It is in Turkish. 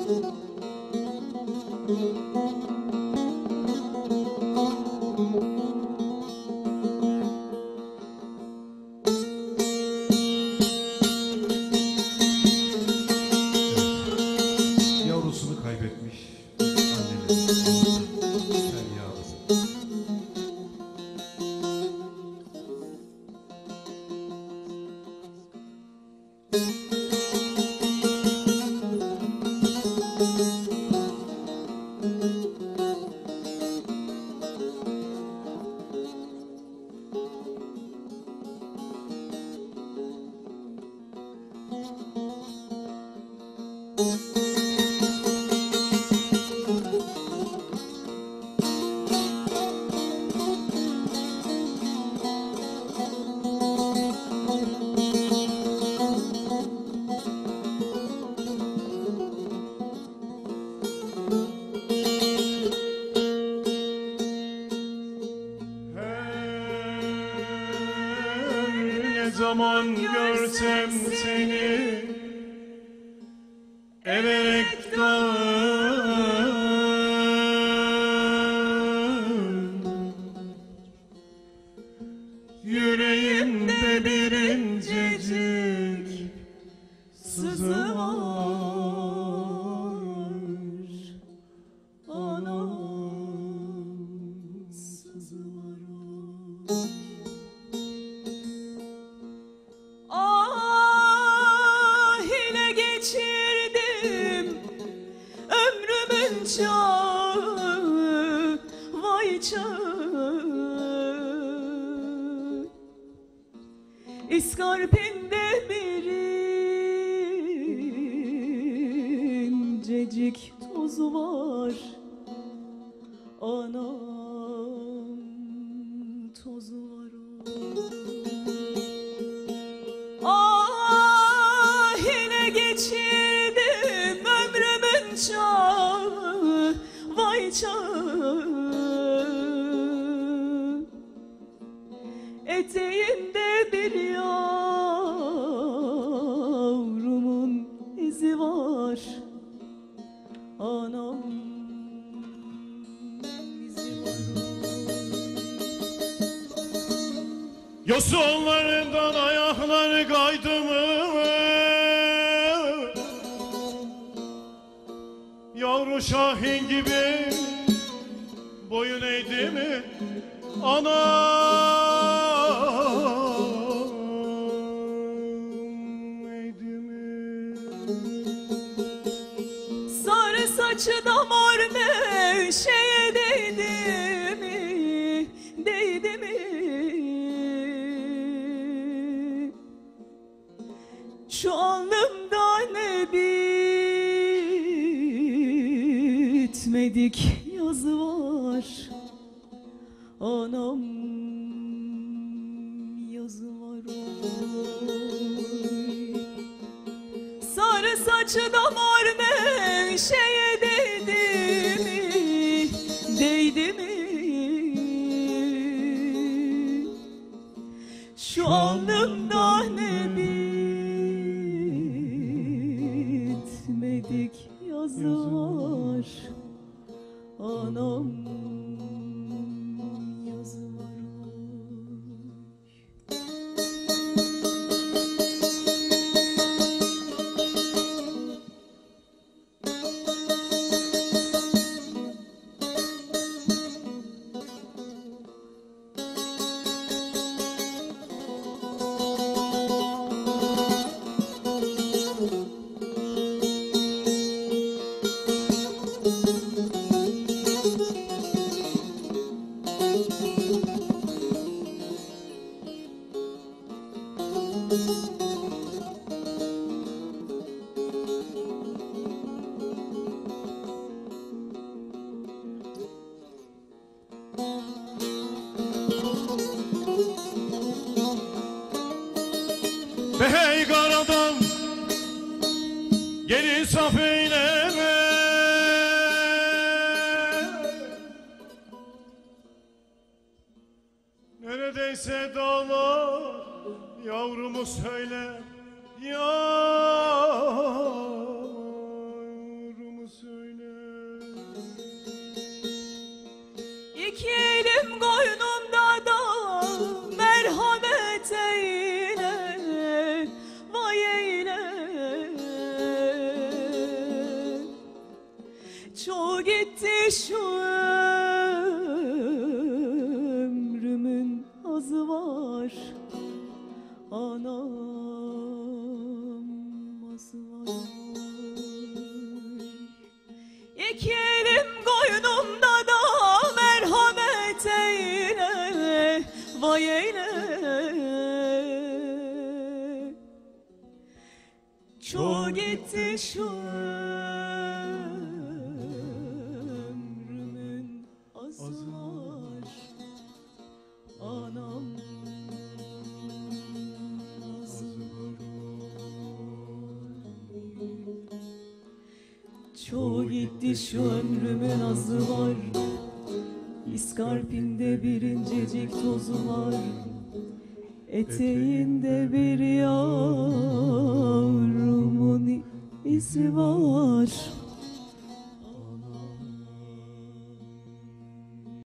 Yavrusunu kaybetmiş annenin feryadı. Ne zaman görsem seni evelekten, yüreğimde bir incecik sızı var. Anam sızı var. Ah ile geçirdim ömrümün çağı, vay çağı. İskarpinde bir incecik toz var. Anam tozu var. Ah ile geçirdim ömrümün çağı, vay çağı. Eteğinde bir yavrumun izi var. Anam izi var. Yosunlarından ayakları kaydı mı? Yavru şahin gibi boyun eğdi mi? Anam eğdi mi? Sarı saçı da mor neşeye değdi mi? Değdi mi? Şu alnımda ne bitmedik yazı var. Anam yazı var. Oy. Sarı saçı da mor neşeye değdi mi? Değdi mi? Şu alnımda ne bitmedik yazı var. Anam yazı var. Hey karadan gel insaf eyleme, neredeyse dağlar yavrumu söyle, yavrumu gitti şu ömrümün azı var. Anam azı var. İki elim koynumda da merhamet eyle, vay eyle. Çok gitti şu ömrümün azı var. Anam azı var. Çok gitti şu ömrümün azı var. İskarpinde bir incecik tozu var. Eteğinde bir yavrumun izi var.